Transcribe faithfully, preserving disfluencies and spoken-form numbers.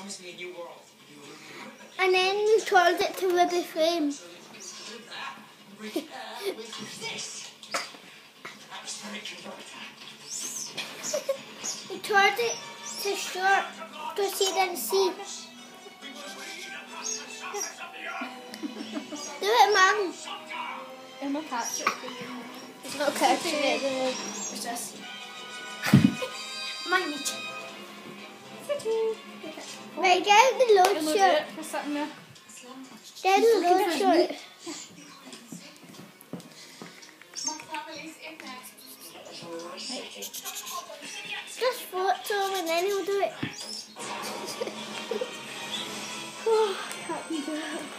promise me a new world. And then we told it to Ruby Frame. With this, I'm starting to know We told it to short because he didn't see. Do it, Mum. I'm not catching it. It's not catching it. It's just. Mine each. Right, get the load It'll do shot. it for something there. Get the load shot. Just photo and then he'll do it. Oh, I can't do it.